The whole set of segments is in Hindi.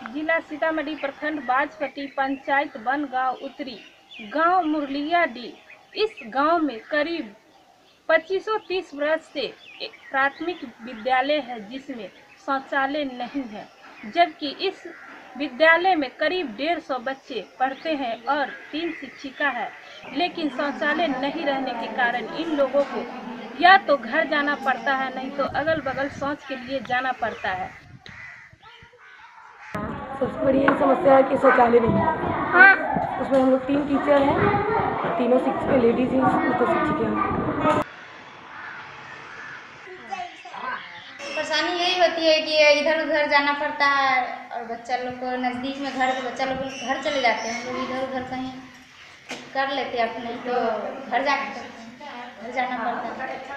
जिला सीतामढ़ी, प्रखंड बाजपट्टी, पंचायत बनगांव उत्तरी, गांव मुरलियाडीह। इस गांव में करीब 2530 वर्ष से एक प्राथमिक विद्यालय है जिसमें शौचालय नहीं है, जबकि इस विद्यालय में करीब 150 बच्चे पढ़ते हैं और 3 शिक्षिका है। लेकिन शौचालय नहीं रहने के कारण इन लोगों को या तो घर जाना पड़ता है, नहीं तो अगल बगल शौच के लिए जाना पड़ता है। सबसे बड़ी यही समस्या है कि शौचालय नहीं है। उसमें हम लोग 3 टीचर हैं, तीनों शिक्षक लेडीज हैं, तो शिक्षिका हैं। परेशानी यही होती है कि इधर उधर जाना पड़ता है और बच्चा लोग को नज़दीक में घर तो बच्चा लोग घर चले जाते हैं। हम लोग इधर उधर कहीं कर लेते हैं अपने, तो घर जाना पड़ता है।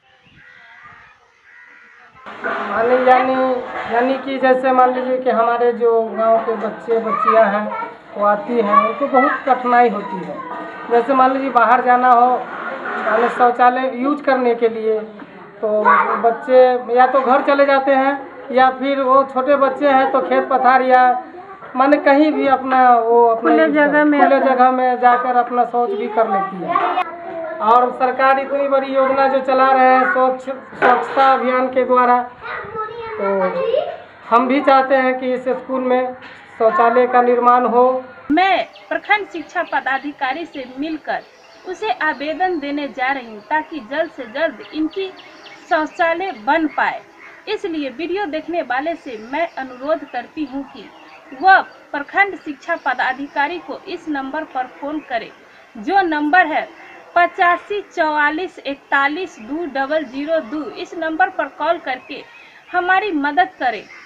यानी कि जैसे मान लीजिए कि हमारे जो गांव के बच्चे बच्चियां हैं वो आती हैं, उनको बहुत कठिनाई होती है। जैसे मान लीजिए बाहर जाना हो यानी शौचालय यूज करने के लिए, तो बच्चे या तो घर चले जाते हैं या फिर वो छोटे बच्चे हैं तो खेत पथार या माने कहीं भी अपना खुले जगह में जाकर अपना शौच भी कर लेती है। और सरकार इतनी बड़ी योजना जो चला रहे हैं स्वच्छता अभियान के द्वारा, तो हम भी चाहते हैं कि इस स्कूल में शौचालय का निर्माण हो। मैं प्रखंड शिक्षा पदाधिकारी से मिलकर उसे आवेदन देने जा रही हूँ ताकि जल्द से जल्द इनकी शौचालय बन पाए। इसलिए वीडियो देखने वाले से मैं अनुरोध करती हूँ कि वह प्रखंड शिक्षा पदाधिकारी को इस नंबर पर फोन करे, जो नंबर है 85 44 41 2002। इस नंबर पर कॉल करके हमारी मदद करें।